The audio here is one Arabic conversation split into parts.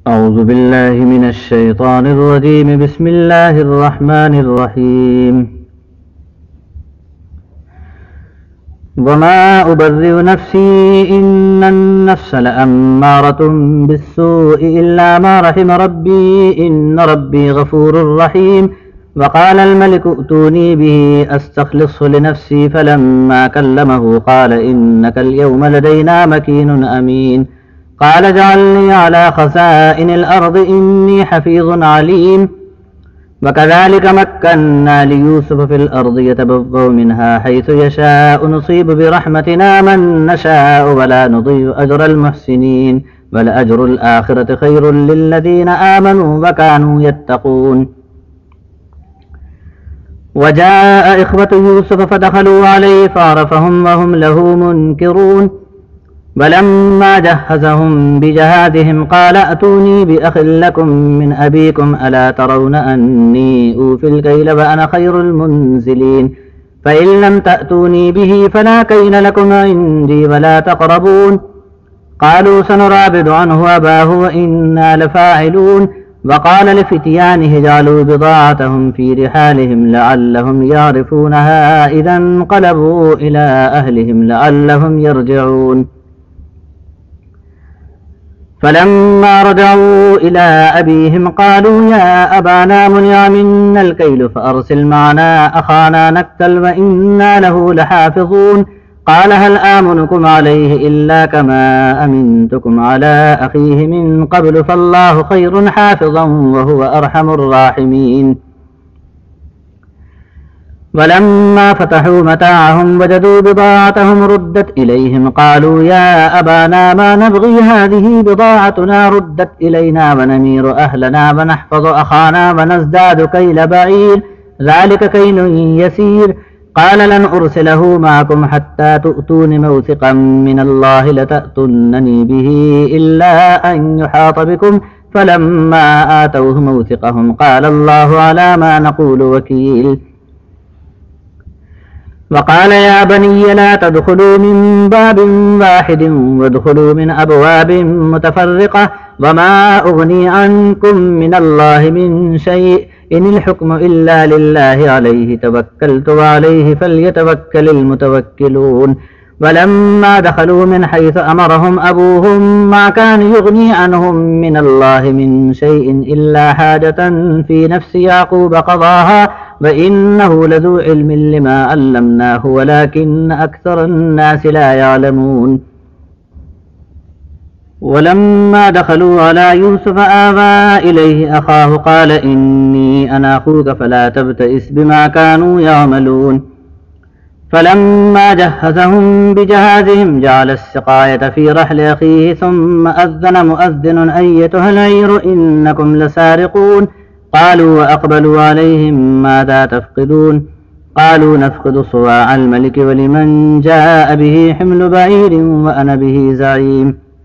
أعوذ بالله من الشيطان الرجيم. بسم الله الرحمن الرحيم. وما أبرئ نفسي إن النفس لأمارة بالسوء إلا ما رحم ربي إن ربي غفور رحيم. وقال الملك ائتوني به أستخلصه لنفسي فلما كلمه قال إنك اليوم لدينا مكين أمين. قال اجعلني على خزائن الأرض إني حفيظ عليم. وكذلك مكنا ليوسف في الأرض يتبوأ منها حيث يشاء نصيب برحمتنا من نشاء ولا نضيع أجر المحسنين ولأجر الآخرة خير للذين آمنوا وكانوا يتقون. وجاء إخوة يوسف فدخلوا عليه فعرفهم وهم له منكرون. ولما جهزهم بجهازهم قال ائتوني بأخ لكم من أبيكم ألا ترون أني أوفي الكيل وأنا خير المنزلين. فإن لم تأتوني به فلا كيل لكم عندي ولا تقربون. قالوا سنراود عنه أباه وإنا لفاعلون. وقال لفتيانه اجعلوا بضاعتهم في رحالهم لعلهم يعرفونها إذا انقلبوا إلى أهلهم لعلهم يرجعون. فلما رجعوا إلى أبيهم قالوا يا أبانا منع منا الكيل فأرسل معنا أخانا نكتل وإنا له لحافظون. قال هل آمنكم عليه إلا كما أمنتكم على أخيه من قبل فالله خير حافظا وهو أرحم الراحمين. ولما فتحوا متاعهم وجدوا بضاعتهم ردت إليهم قالوا يا أبانا ما نبغي هذه بضاعتنا ردت إلينا ونمير أهلنا ونحفظ أخانا ونزداد كيل بعير ذلك كيل يسير. قال لن أرسله معكم حتى تؤتون موثقا من الله لتأتونني به إلا أن يحاط بكم. فلما آتوه موثقهم قال الله على ما نقول وكيل. وقال يا بني لا تدخلوا من باب واحد وادخلوا من أبواب متفرقة وما أغني عنكم من الله من شيء إن الحكم إلا لله عليه توكلت وعليه فليتوكل المتوكلون. ولما دخلوا من حيث أمرهم أبوهم ما كان يغني عنهم من الله من شيء إلا حاجة في نفس يعقوب قضاها وإنه لذو علم لما علمناه ولكن أكثر الناس لا يعلمون. ولما دخلوا على يوسف آوى إليه أخاه قال إني أنا أخوك فلا تبتئس بما كانوا يعملون. فلما جهزهم بجهازهم جعل السقاية في رحل أخيه ثم أذن مؤذن أيتها العير إنكم لسارقون. قالوا وأقبلوا عليهم ماذا تفقدون. قالوا نفقد صواع الملك ولمن جاء به حمل بعير وأنا به زعيم.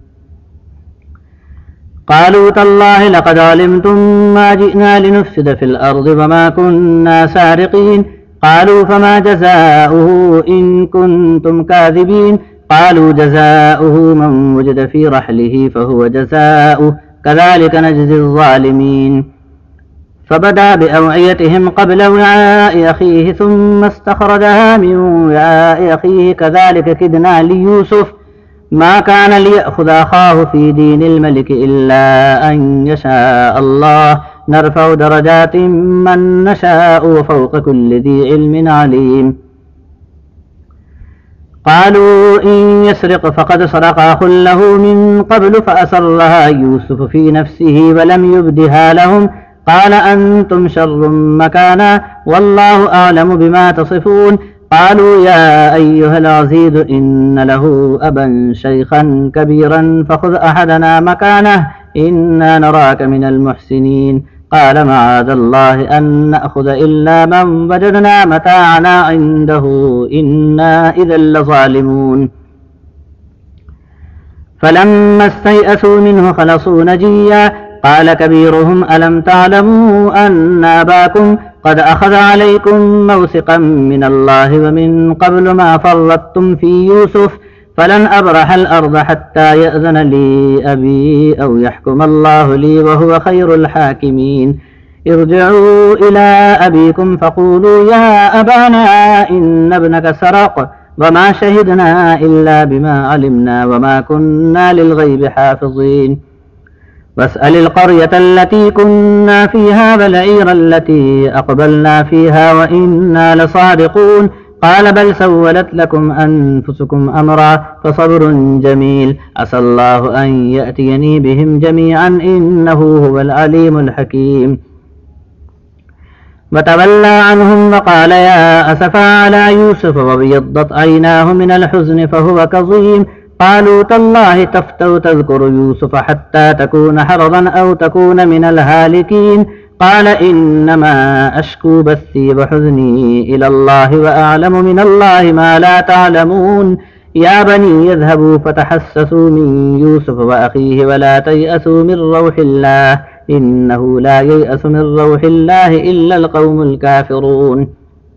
قالوا تالله لقد علمتم ما جئنا لنفسد في الأرض وما كنا سارقين. قالوا فما جزاؤه إن كنتم كاذبين. قالوا جزاؤه من وجد في رحله فهو جزاؤه كذلك نجزي الظالمين. فبدأ بأوعيتهم قبل وعاء أخيه ثم استخرجها من وعاء أخيه كذلك كدنا ليوسف ما كان ليأخذ أخاه في دين الملك إلا أن يشاء الله نرفع درجات من نشاء وفوق كل ذي علم عليم. قالوا إن يسرق فقد سرق أخ له من قبل فأسرها يوسف في نفسه ولم يبدها لهم قال أنتم شر مكانا والله أعلم بما تصفون. قالوا يا أيها العزيز إن له أبا شيخا كبيرا فخذ أحدنا مكانه إنا نراك من المحسنين. قال معاذ الله أن نأخذ إلا من وجدنا متاعنا عنده إنا إذا لظالمون. فلما استيئسوا منه خلصوا نجيا قال كبيرهم ألم تعلموا أن أباكم قد أخذ عليكم موثقا من الله ومن قبل ما فرطتم في يوسف فلن أبرح الأرض حتى يأذن لي أبي أو يحكم الله لي وهو خير الحاكمين. ارجعوا إلى أبيكم فقولوا يا أبانا إن ابنك سرق وما شهدنا إلا بما علمنا وما كنا للغيب حافظين. واسأل القرية التي كنا فيها والعير التي أقبلنا فيها وإنا لصادقون. قال بل سولت لكم أنفسكم أمرا فصبر جميل عسى الله أن يأتيني بهم جميعا إنه هو العليم الحكيم. وتولى عنهم وقال يا أسفا على يوسف وابيضت عيناه من الحزن فهو كظيم. قالوا تالله تفتأ تذكر يوسف حتى تكون حرضا أو تكون من الهالكين. قال إنما أشكو بثي وحزني إلى الله وأعلم من الله ما لا تعلمون. يا بني يذهبوا فتحسسوا من يوسف وأخيه ولا تيأسوا من روح الله إنه لا ييأس من روح الله إلا القوم الكافرون.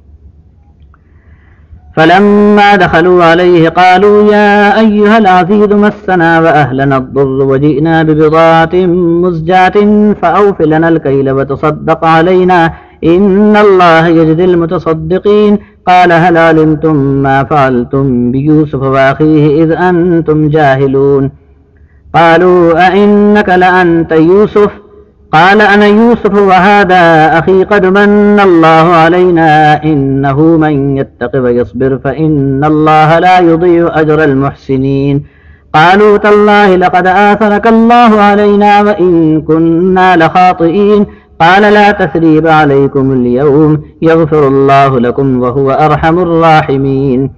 فلما دخلوا عليه قالوا يا أيها العزيز مسنا وأهلنا الضر وجئنا ببضاعة مزجاة فأوف لنا الكيل وتصدق علينا إن الله يجزي المتصدقين. قال هل علمتم ما فعلتم بيوسف وأخيه إذ أنتم جاهلون. قالوا أئنك لأنت يوسف؟ قال أنا يوسف وهذا أخي قد من الله علينا إنه من يتق ويصبر فإن الله لا يضيع أجر المحسنين. قالوا تالله لقد آثرك الله علينا وإن كنا لخاطئين. قال لا تثريب عليكم اليوم يغفر الله لكم وهو أرحم الراحمين.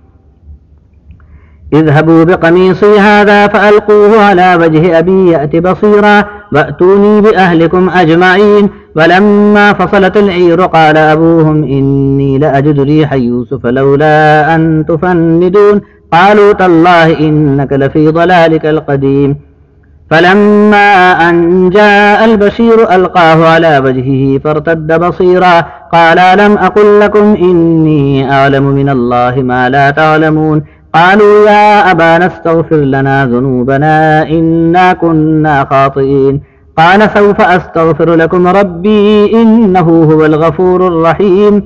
اذهبوا بقميصي هذا فألقوه على وجه أبي يأت بصيرا وأتوني بأهلكم أجمعين. ولما فصلت العير قال أبوهم إني لأجد ريح يوسف لولا أن تفندون. قالوا تالله إنك لفي ضلالك القديم. فلما أن جاء البشير ألقاه على وجهه فارتد بصيرا قال لم أقل لكم إني أعلم من الله ما لا تعلمون. قالوا يا أبانا استغفر لنا ذنوبنا إنا كنا خاطئين. قال سوف أستغفر لكم ربي إنه هو الغفور الرحيم.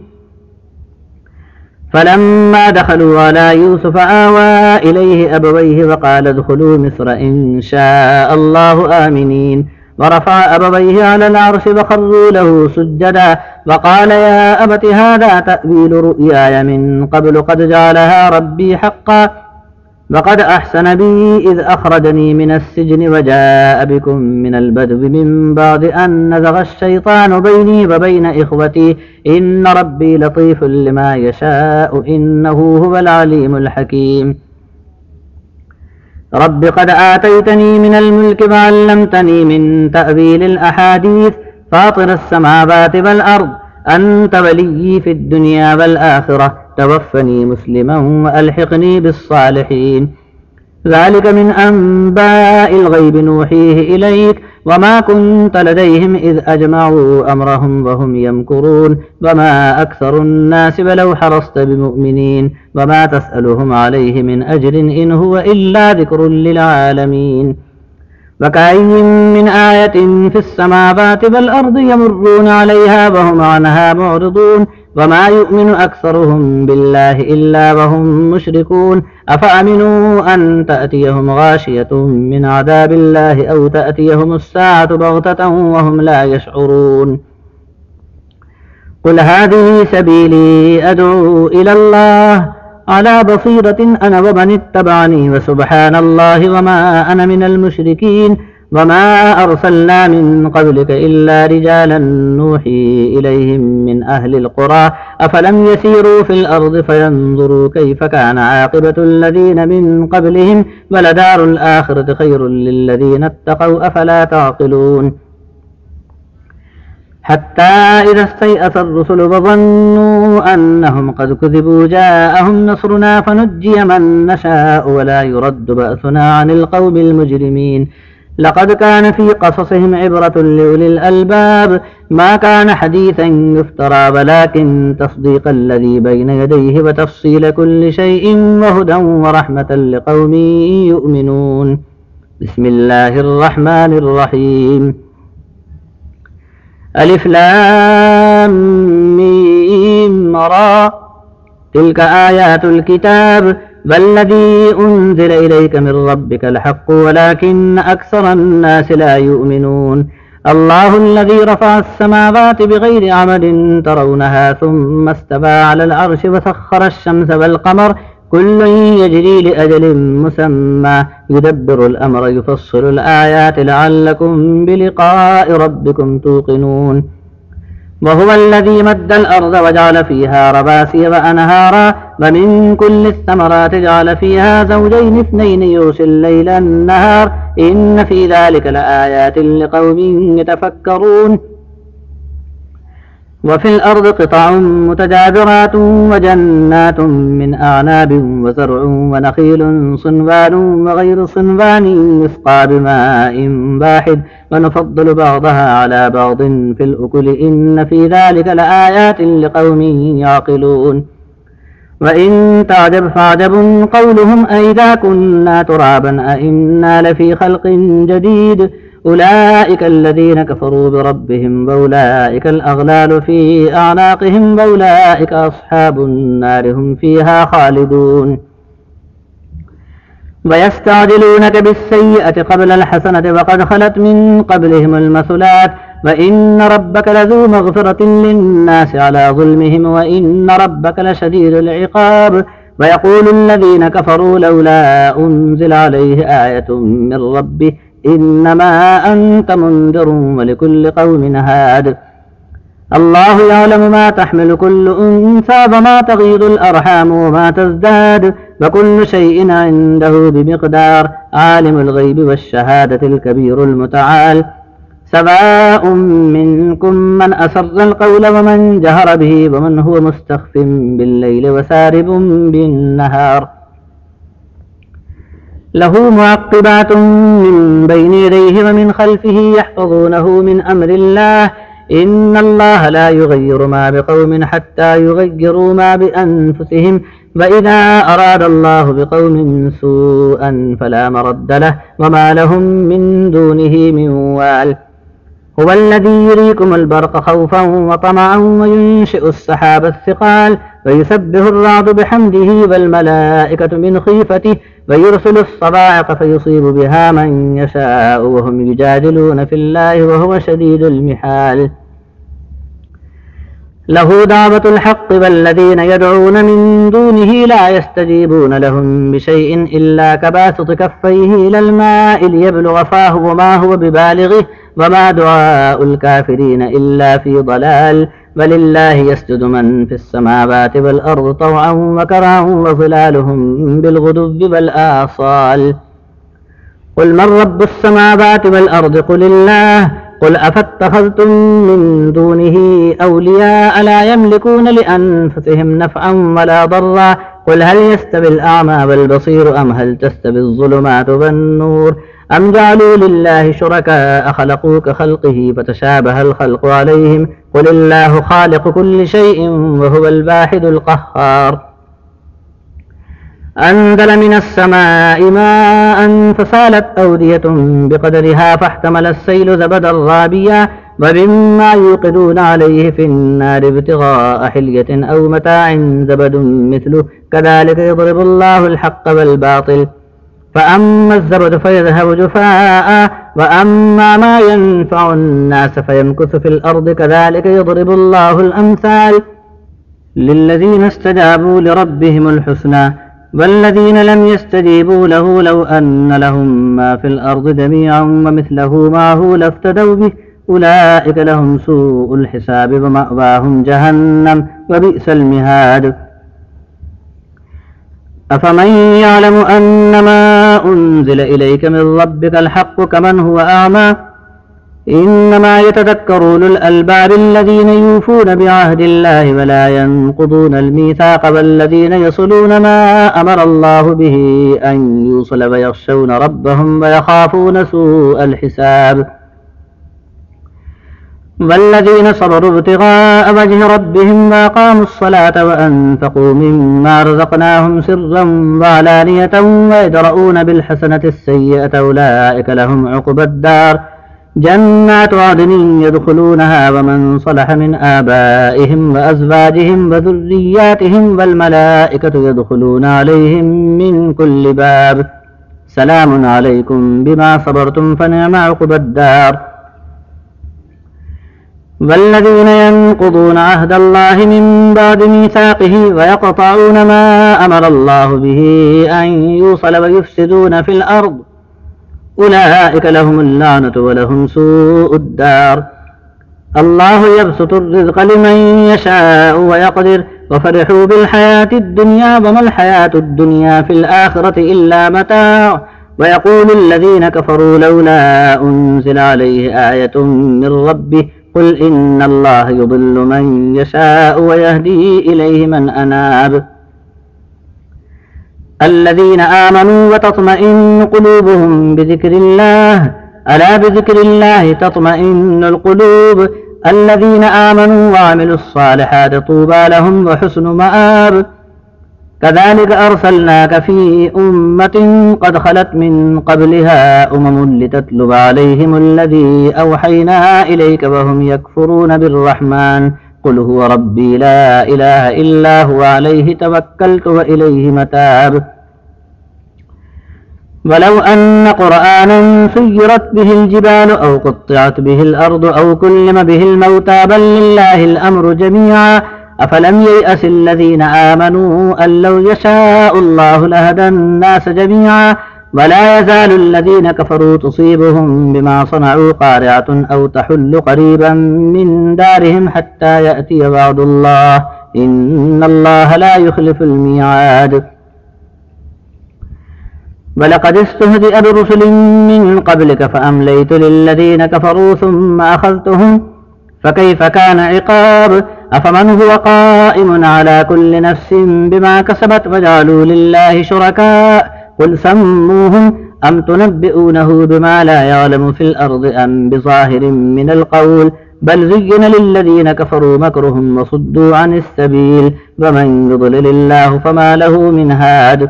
فلما دخلوا على يوسف آوى إليه أبويه وقال ادخلوا مصر إن شاء الله آمنين. ورفع أبويه على العرش وخروا له سجدا وقال يا أبت هذا تأويل رؤياي من قبل قد جعلها ربي حقا وقد أحسن بي إذ أخرجني من السجن وجاء بكم من البدو من بعد أن نزغ الشيطان بيني وبين إخوتي إن ربي لطيف لما يشاء إنه هو العليم الحكيم. رب قد آتيتني من الملك وعلمتني من تأويل الأحاديث فاطر السماوات والأرض أنت وليي في الدنيا والآخرة توفني مسلما وألحقني بالصالحين. ذلك من أنباء الغيب نوحيه إليك وما كنت لديهم إذ أجمعوا أمرهم وهم يمكرون وما أكثر الناس ولو حرصت بمؤمنين وما تسألهم عليه من أجر إن هو إلا ذكر للعالمين. وكأين من آية في السماوات والأرض يمرون عليها وهم عنها معرضون وما يؤمن أكثرهم بالله إلا وهم مشركون. أفأمنوا أن تأتيهم غاشية من عذاب الله أو تأتيهم الساعة بغتة وهم لا يشعرون. قل هذه سبيلي أدعو إلى الله على بصيرة أنا ومن اتبعني وسبحان الله وما أنا من المشركين. وما أرسلنا من قبلك إلا رجالا نوحي إليهم من أهل القرى أفلم يسيروا في الأرض فينظروا كيف كان عاقبة الذين من قبلهم ولدار الآخرة خير للذين اتقوا أفلا تعقلون. حتى إذا استيأس الرسل وظنوا أنهم قد كذبوا جاءهم نصرنا فنجي من نشاء ولا يرد بأسنا عن القوم المجرمين. لقد كان في قصصهم عبرة لأولي الألباب ما كان حديثا يفترى ولكن تصديق الذي بين يديه وتفصيل كل شيء وهدى ورحمة لقوم يؤمنون. بسم الله الرحمن الرحيم. ألف لام ميم را تلك آيات الكتاب والذي أنزل إليك من ربك الحق ولكن أكثر الناس لا يؤمنون. الله الذي رفع السماوات بغير عمد ترونها ثم استوى على العرش وسخر الشمس والقمر كل يجري لأجل مسمى يدبر الأمر يفصل الآيات لعلكم بلقاء ربكم توقنون. وهو الذي مد الأرض وجعل فيها رواسي وأنهارا ومن كل الثمرات جعل فيها زوجين اثنين يغشي الليل النهار إن في ذلك لآيات لقوم يتفكرون. وفي الأرض قطع متجاورات وجنات من أعناب وزرع ونخيل صنوان وغير صنوان يسقى بماء واحد ونفضل بعضها على بعض في الأكل إن في ذلك لآيات لقوم يعقلون. وإن تعجب فعجب قولهم أئذا كنا ترابا أئنا لفي خلق جديد أولئك الذين كفروا بربهم وأولئك الأغلال في أعناقهم وأولئك أصحاب النار هم فيها خالدون. ويستعجلونك بالسيئة قبل الحسنة وقد خلت من قبلهم المثلات وإن ربك لذو مغفرة للناس على ظلمهم وإن ربك لشديد العقاب. ويقول الذين كفروا لولا أنزل عليه آية من ربه إنما أنت منذر ولكل قوم هاد. الله يعلم ما تحمل كل أنثى وما تغيض الأرحام وما تزداد وكل شيء عنده بمقدار. عالم الغيب والشهادة الكبير المتعال. سواء منكم من أسر القول ومن جهر به ومن هو مستخف بالليل وسارب بالنهار. له معقبات من بين يديه ومن خلفه يحفظونه من أمر الله إن الله لا يغير ما بقوم حتى يغيروا ما بأنفسهم وإذا أراد الله بقوم سوءا فلا مرد له وما لهم من دونه من وال. هو الذي يريكم البرق خوفا وطمعا وينشئ السحاب الثقال ويسبح الرعد بحمده والملائكة من خيفته ويرسل الصواعق فيصيب بها من يشاء وهم يجادلون في الله وهو شديد المحال. له دعوة الحق والذين يدعون من دونه لا يستجيبون لهم بشيء إلا كباسط كفيه إلى الماء ليبلغ فاه وما هو ببالغه وما دعاء الكافرين إلا في ضلال. ولله يسجد من في السماوات والأرض طوعا وكرها وظلالهم بالغدو والآصال. قل من رب السماوات والأرض قل الله قل أفاتخذتم من دونه أولياء لا يملكون لأنفسهم نفعا ولا ضرا قل هل يستوي الأعمى والبصير أم هل تستوي الظلمات والنور أم جعلوا لله شركاء خلقوا كخلقه فتشابه الخلق عليهم قل الله خالق كل شيء وهو الواحد القهار. أنزل من السماء ماء فسالت أودية بقدرها فاحتمل السيل زبدا رابيا ومما يوقدون عليه في النار ابتغاء حلية أو متاع زبد مثله كذلك يضرب الله الحق والباطل فأما الزبد فيذهب جفاء وأما ما ينفع الناس فيمكث في الأرض كذلك يضرب الله الأمثال. للذين استجابوا لربهم الحسنى والذين لم يستجيبوا له لو أن لهم ما في الأرض جميعا ومثله معه لافتدوا به أولئك لهم سوء الحساب ومأواهم جهنم وبئس المهاد. أفمن يعلم أنما أنزل إليك من ربك الحق كمن هو أعمى إنما يتذكر أولو الألباب الذين يوفون بعهد الله ولا ينقضون الميثاق والذين يصلون ما أمر الله به أن يوصل ويخشون ربهم ويخافون سوء الحساب والذين صبروا ابتغاء وجه ربهم وأقاموا الصلاة وأنفقوا مما رزقناهم سرا وعلانية ويدرؤون بالحسنة السيئة أولئك لهم عقبى الدار جنات عدن يدخلونها ومن صلح من آبائهم وأزواجهم وذرياتهم والملائكة يدخلون عليهم من كل باب سلام عليكم بما صبرتم فنعم عقبى الدار والذين ينقضون عهد الله من بعد ميثاقه ويقطعون ما أمر الله به أن يوصل ويفسدون في الأرض أولئك لهم اللعنة ولهم سوء الدار الله يبسط الرزق لمن يشاء ويقدر وفرحوا بالحياة الدنيا وما الحياة الدنيا في الآخرة إلا متاع ويقول الذين كفروا لولا أنزل عليه آية من ربه قل إن الله يضل من يشاء ويهدي إليه من أناب الذين آمنوا وتطمئن قلوبهم بذكر الله ألا بذكر الله تطمئن القلوب الذين آمنوا وعملوا الصالحات طوبى لهم وحسن مآب كذلك أرسلناك في أمة قد خلت من قبلها لتتلو عليهم الذي أوحينا إليك وهم يكفرون بالرحمن قل هو ربي لا إله إلا هو عليه توكلت وإليه متاب ولو أن قرآنا سيرت به الجبال أو قطعت به الأرض أو كلم به الموتى بل لله الأمر جميعا أفلم ييأس الذين آمنوا أن لو يشاء الله لهدى الناس جميعا ولا يزال الذين كفروا تصيبهم بما صنعوا قارعة أو تحل قريبا من دارهم حتى يأتي وعد الله إن الله لا يخلف الميعاد ولقد استهزئ برسل من قبلك فأمليت للذين كفروا ثم أخذتهم فكيف كان عقاب أفمن هو قائم على كل نفس بما كسبت وجعلوا لله شركاء قل سموهم أم تنبئونه بما لا يعلم في الأرض أم بظاهر من القول بل زين للذين كفروا مكرهم وصدوا عن السبيل ومن يضلل الله فما له من هاد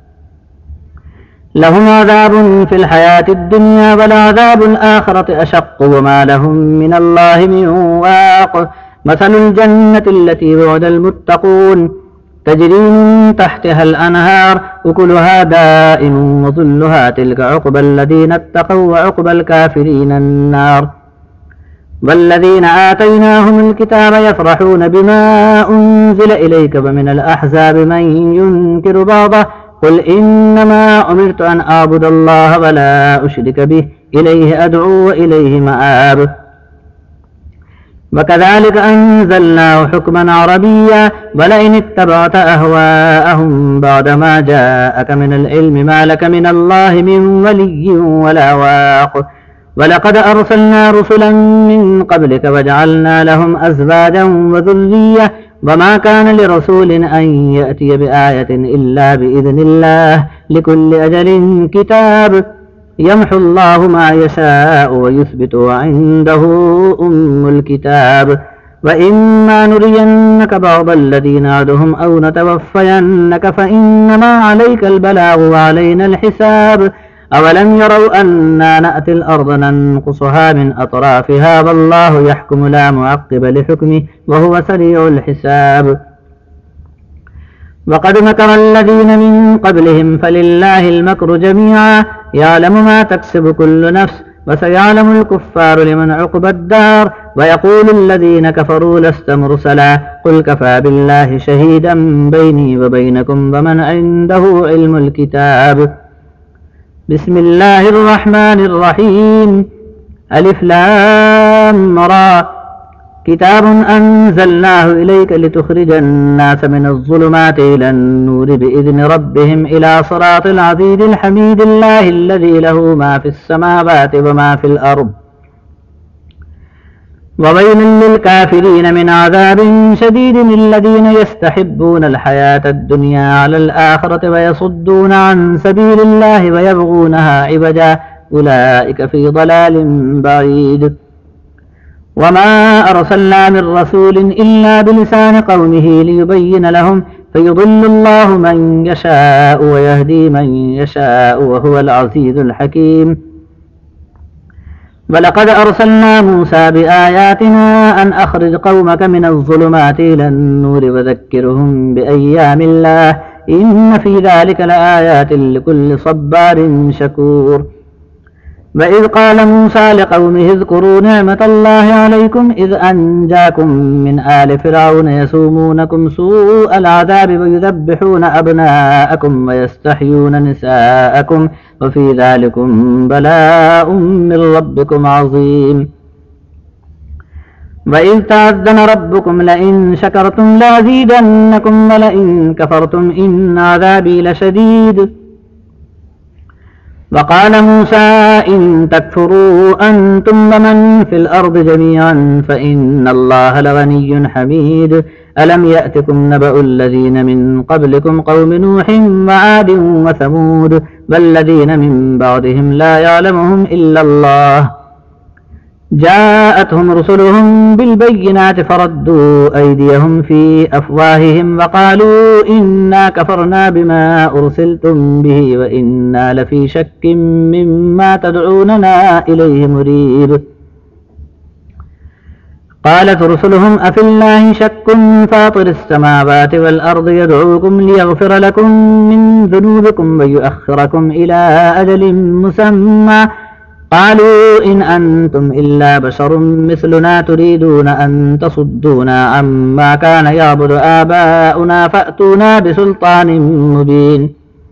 لهم عذاب في الحياة الدنيا ولعذاب الآخرة أشق وما لهم من الله من واق مثل الجنة التي وعد المتقون تجري من تحتها الأنهار أكلها دائم وظلها تلك عقبى الذين اتقوا وعقبى الكافرين النار والذين آتيناهم الكتاب يفرحون بما أنزل إليك ومن الأحزاب من ينكر بعضه قل إنما أمرت أن أعبد الله ولا أشرك به إليه أدعو وإليه مآب وكذلك أنزلناه حكما عربيا ولئن اتبعت أهواءهم بعدما جاءك من العلم ما لك من الله من ولي ولا واق ولقد أرسلنا رسلا من قبلك وجعلنا لهم أزواجا وذرية وما كان لرسول أن يأتي بآية إلا بإذن الله لكل أجل كتاب يمحو الله ما يشاء ويثبت وعنده أم الكتاب وإما نرينك بعض الذي نعدهم أو نتوفينك فإنما عليك البلاغ وعلينا الحساب أولم يروا أنا نأتي الأرض ننقصها من أطرافها والله يحكم لا معقب لحكمه وهو سريع الحساب وقد مكر الذين من قبلهم فلله المكر جميعا يعلم ما تكسب كل نفس وسيعلم الكفار لمن عقبى الدار ويقول الذين كفروا لست مرسلا قل كفى بالله شهيدا بيني وبينكم ومن عنده علم الكتاب بسم الله الرحمن الرحيم ألف لام را كتاب أنزلناه إليك لتخرج الناس من الظلمات إلى النور بإذن ربهم إلى صراط العزيز الحميد الله الذي له ما في السماوات وما في الأرض وويل للكافرين من عذاب شديد الذين يستحبون الحياة الدنيا على الآخرة ويصدون عن سبيل الله ويبغونها عوجا أولئك في ضلال بعيد وما أرسلنا من رسول إلا بلسان قومه ليبين لهم فيضل الله من يشاء ويهدي من يشاء وهو العزيز الحكيم ولقد أرسلنا موسى بآياتنا أن أخرج قومك من الظلمات إلى النور وذكرهم بأيام الله إن في ذلك لآيات لكل صبار شكور وإذ قال موسى لقومه اذكروا نعمة الله عليكم إذ أنجاكم من آل فرعون يسومونكم سوء العذاب ويذبحون أبناءكم ويستحيون نساءكم وفي ذلكم بلاء من ربكم عظيم وإذ تأذن ربكم لئن شكرتم لأزيدنكم ولئن كفرتم إن عذابي لشديد وقال موسى إن تكفروا أنتم ومن في الأرض جميعا فإن الله لغني حميد ألم يأتكم نبأ الذين من قبلكم قوم نوح وعاد وثمود والذين من بعدهم لا يعلمهم إلا الله جاءتهم رسلهم بالبينات فردوا أيديهم في أفواههم وقالوا إنا كفرنا بما أرسلتم به وإنا لفي شك مما تدعوننا إليه مريب قالت رسلهم أفي الله شك فاطر السماوات والأرض يدعوكم ليغفر لكم من ذنوبكم ويؤخركم إلى أجل مسمى قالوا إن أنتم إلا بشر مثلنا تريدون أن تصدونا عما كان يعبد آباؤنا فأتونا بسلطان مبين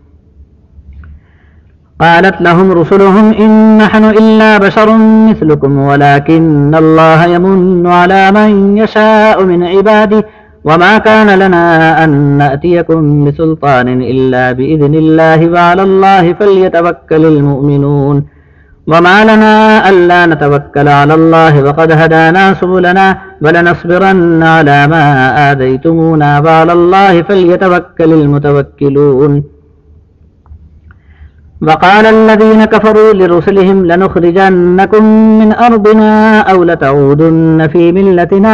قالت لهم رسلهم إن نحن إلا بشر مثلكم ولكن الله يمن على من يشاء من عباده وما كان لنا أن نأتيكم بسلطان إلا بإذن الله وعلى الله فليتوكل المؤمنون وما لنا ألا نتوكل على الله وقد هدانا سبلنا ولنصبرن على ما آذيتمونا وعلى الله فليتوكل المتوكلون وقال الذين كفروا لرسلهم لنخرجنكم من أرضنا أو لتعودن في ملتنا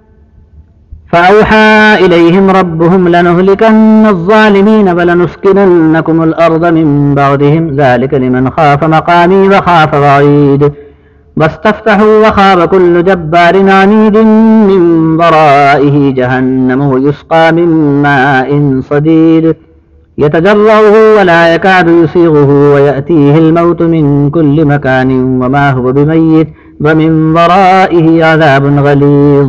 فأوحى إليهم ربهم لنهلكن الظالمين ولنسكننكم الأرض من بعدهم ذلك لمن خاف مقامي وخاف وعيد واستفتحوا وخاب كل جبار عنيد من ورائه جهنم ويسقى من ماء صديد يتجرعه ولا يكاد يسيغه ويأتيه الموت من كل مكان وما هو بميت ومن ورائه عذاب غليظ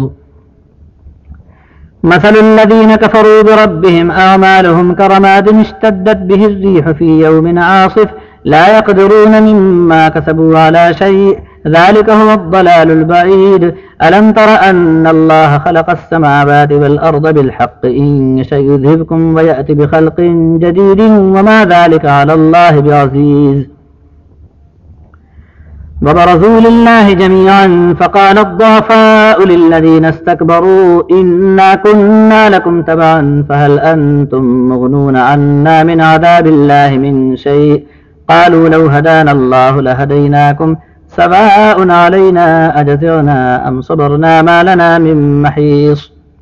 مثل الذين كفروا بربهم أعمالهم كرماد اشتدت به الريح في يوم عاصف لا يقدرون مما كسبوا على شيء ذلك هو الضلال البعيد ألم تر أن الله خلق السماوات والأرض بالحق إن يشأ يذهبكم ويأتي بخلق جديد وما ذلك على الله بعزيز وبرزوا لله جميعا فقال الضعفاء للذين استكبروا إنا كنا لكم تبعا فهل أنتم مغنون عنا من عذاب الله من شيء قالوا لو هدانا الله لهديناكم سواء علينا أجزعنا أم صبرنا ما لنا من محيص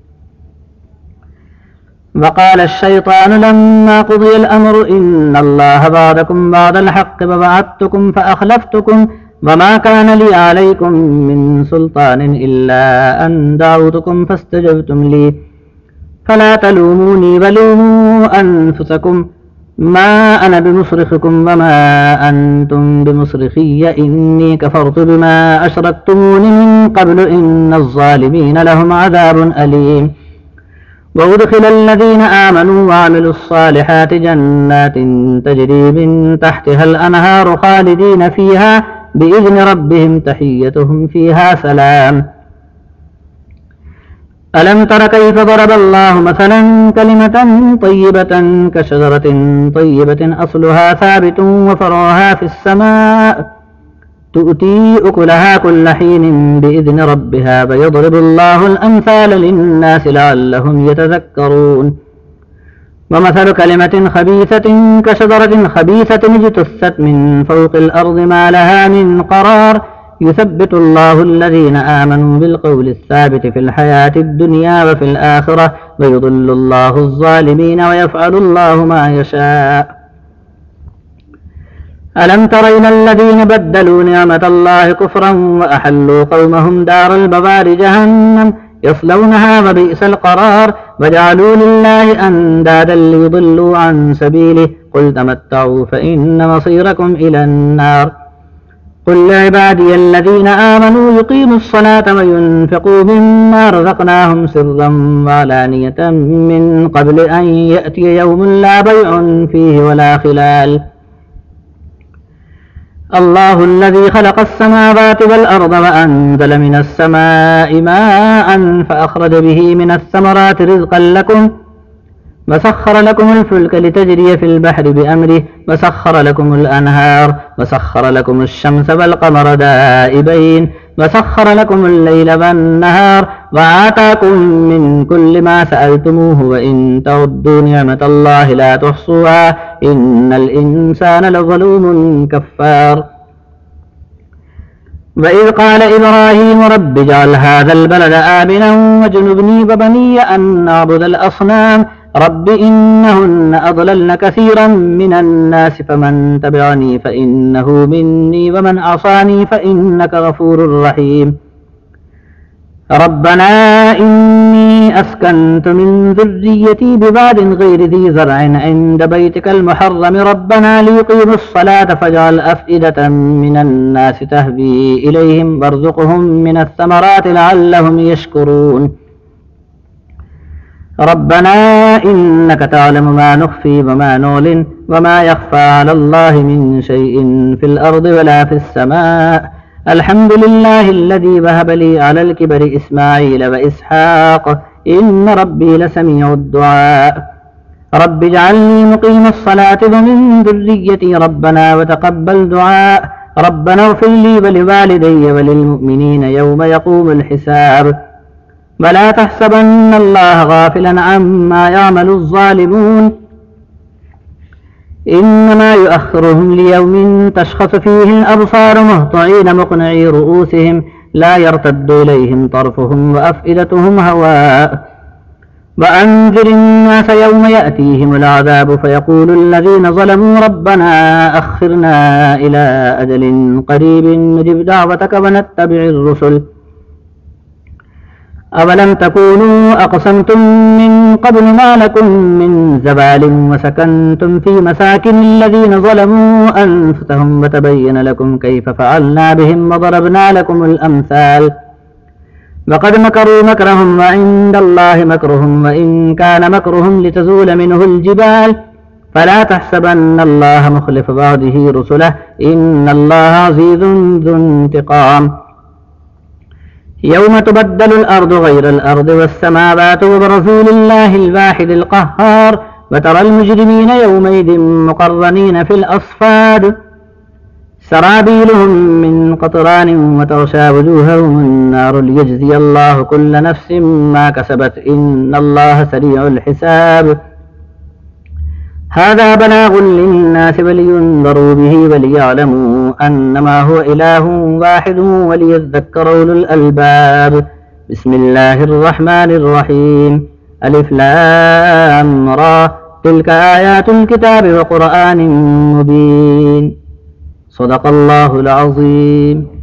وقال الشيطان لما قضي الأمر إن الله بعدكم بعد الحق ووعدتكم فأخلفتكم وما كان لي عليكم من سلطان إلا أن دعوتكم فاستجبتم لي فلا تلوموني ولوموا أنفسكم ما أنا بمصرخكم وما أنتم بمصرخي إني كفرت بما أشركتمون من قبل إن الظالمين لهم عذاب أليم وأدخل الذين آمنوا وعملوا الصالحات جنات تجري من تحتها الأنهار خالدين فيها بإذن ربهم تحيتهم فيها سلام ألم تر كيف ضرب الله مثلا كلمة طيبة كشجرة طيبة أصلها ثابت وفرعها في السماء تؤتي أكلها كل حين بإذن ربها فيضرب الله الأمثال للناس لعلهم يتذكرون ومثل كلمة خبيثة كشجرة خبيثة اجتثت من فوق الأرض ما لها من قرار يثبت الله الذين آمنوا بالقول الثابت في الحياة الدنيا وفي الآخرة ويضل الله الظالمين ويفعل الله ما يشاء ألم تر إلى الذين بدلوا نعمة الله كفرا وأحلوا قومهم دار البوار جهنم يصلونها وبئس القرار وجعلوا لله أندادا ليضلوا عن سبيله قل تمتعوا فإن مصيركم إلى النار قل لعبادي الذين آمنوا يقيموا الصلاة وينفقوا مما رزقناهم سرا وعلانية من قبل أن يأتي يوم لا بيع فيه ولا خلال الله الذي خلق السماوات والأرض وأنزل من السماء ماء فأخرج به من الثمرات رزقا لكم وسخر لكم الفلك لتجري في البحر بأمره وسخر لكم الأنهار وسخر لكم الشمس والقمر دائبين وسخر لكم الليل والنهار وآتاكم من كل ما سألتموه وإن تعدوا نعمة الله لا تحصوها إن الإنسان لظلوم كفار وإذ قال إبراهيم رب اجعل هذا البلد آمنا واجنبني وبني أن نعبد الأصنام رب إنهن أضللن كثيرا من الناس فمن تبعني فإنه مني ومن عصاني فإنك غفور رحيم ربنا إني أسكنت من ذريتي بواد غير ذي زرع عند بيتك المحرم ربنا ليقيموا الصلاة فاجعل أفئدة من الناس تهوي إليهم وارزقهم من الثمرات لعلهم يشكرون ربنا إنك تعلم ما نخفي وما نعلن وما يخفى على الله من شيء في الأرض ولا في السماء الحمد لله الذي وهب لي على الكبر إسماعيل وإسحاق إن ربي لسميع الدعاء رب اجعلني مقيم الصلاة ومن ذريتي ربنا وتقبل دعاء ربنا اغفر لي ولوالدي وللمؤمنين يوم يقوم الحساب ولا تحسبن الله غافلا عما يعمل الظالمون إنما يؤخرهم ليوم تشخص فيه الأبصار مهطعين مقنعي رؤوسهم لا يرتد إليهم طرفهم وأفئدتهم هواء وأنذر الناس يوم يأتيهم العذاب فيقول الذين ظلموا ربنا أخرنا إلى أجل قريب نجب دعوتك ونتبع الرسل أولم تكونوا أقسمتم من قبل ما لكم من زوال وسكنتم في مساكن الذين ظلموا أنفسهم وتبين لكم كيف فعلنا بهم وضربنا لكم الأمثال وقد مكروا مكرهم وعند الله مكرهم وإن كان مكرهم لتزول منه الجبال فلا تحسبن الله مخلف وعده رسله إن الله عزيز ذو انتقام يوم تبدل الأرض غير الأرض والسماوات وبرزوا لله الواحد القهار وترى المجرمين يومئذ مقرنين في الأصفاد سرابيلهم من قطران وتغشى وجوههم النار ليجزي الله كل نفس ما كسبت إن الله سريع الحساب هذا بلاغ للناس ولينذروا به وليعلموا أنما هو إله واحد وليذكر أولو الألباب بسم الله الرحمن الرحيم ألف لام را تلك آيات الكتاب وقرآن مبين صدق الله العظيم.